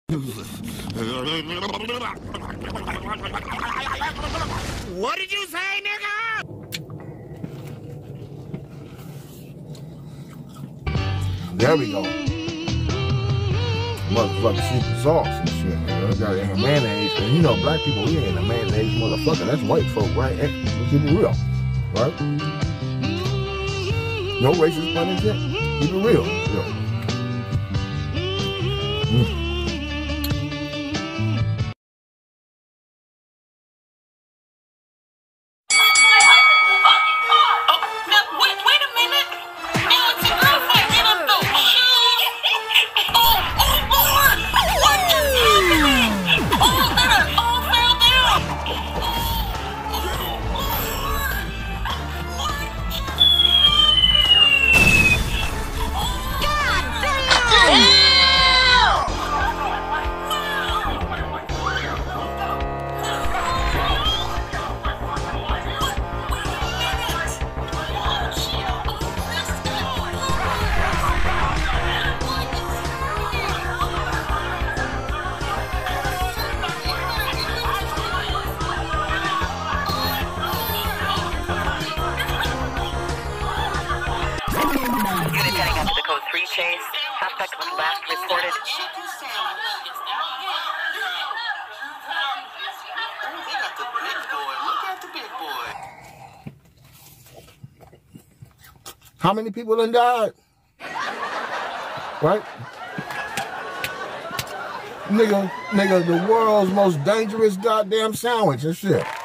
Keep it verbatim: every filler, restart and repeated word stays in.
What did you say, nigga? There we go. Motherfucking secret sauce and shit. You know, got it in a mayonnaise. And you know, black people, we ain't a mayonnaise motherfucker. That's white folk, right? Let's keep it real. Right? No racist pun in shit. Keep it real. real. Mm. Chase, suspect was last reported. They got the big boy. Look at the big boy. How many people done died? Right? Nigga, nigga, the world's most dangerous goddamn sandwich and shit.